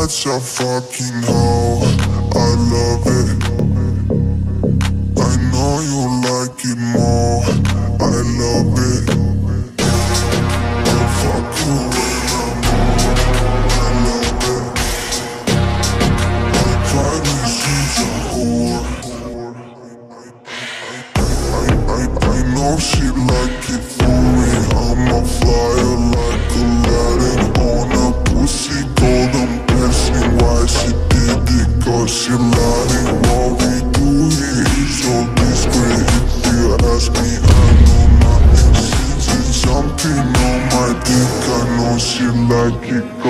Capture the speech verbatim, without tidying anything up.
such a fucking hoe, I love it. I know you like it more, I love it. I'll fuck you when I'm home, I love it. I try to she's a whore. I, I, I know she like it for me, I'm a flyer like Aladdin on a pussy golden blessing. Why she did it? Cause she lying. What we do here is so discreet. If you ask me, I know nothing. She's just jumping on my dick. I know she like it.